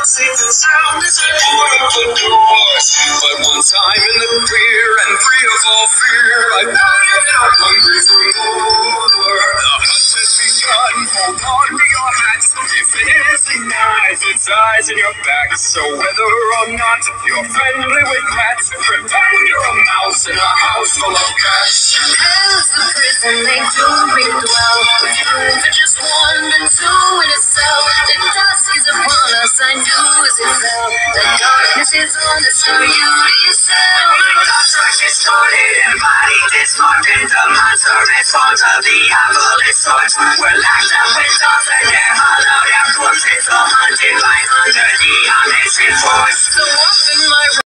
safe and sound as I open up the doors. But one time in the clear and free of all fear, I died out hungry for more. The hunt has begun, hold on to your hats. If it isn't nice, its eyes in your back. So whether or not you're friendly with rats, pretend you're a mouse in a house full of cats. Hell's the prison they do ring dwell, with room for just one and two in a cell. The dusk is upon us, I knew as it fell. The darkness is on us, are you to yourself? The search is started and body distorted. The monster responds of the avalanche sort. We're locked up with dogs and they're hollowed out corpses, all hunted by under the omniscient force. So up in my